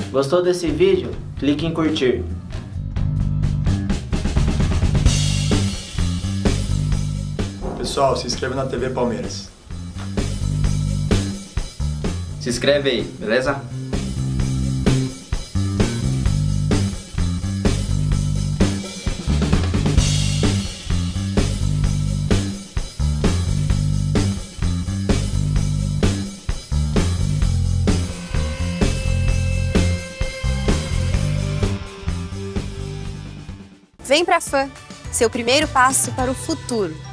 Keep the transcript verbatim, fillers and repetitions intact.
Gostou desse vídeo? Clique em curtir. Pessoal, se inscreva na T V Palmeiras. Se inscreve aí, beleza? Vem pra Fã, seu primeiro passo para o futuro.